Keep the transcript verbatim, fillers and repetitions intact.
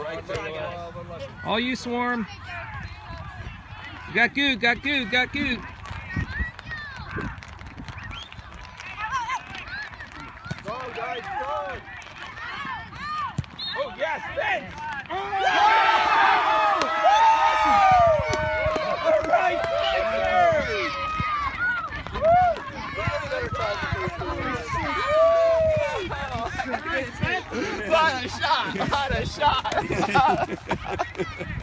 All you, Swarm. Got good, got good, got good. Go, guys, go! Oh, yes, Vince! Oh! All right, Spencer! What a shot! What a shot!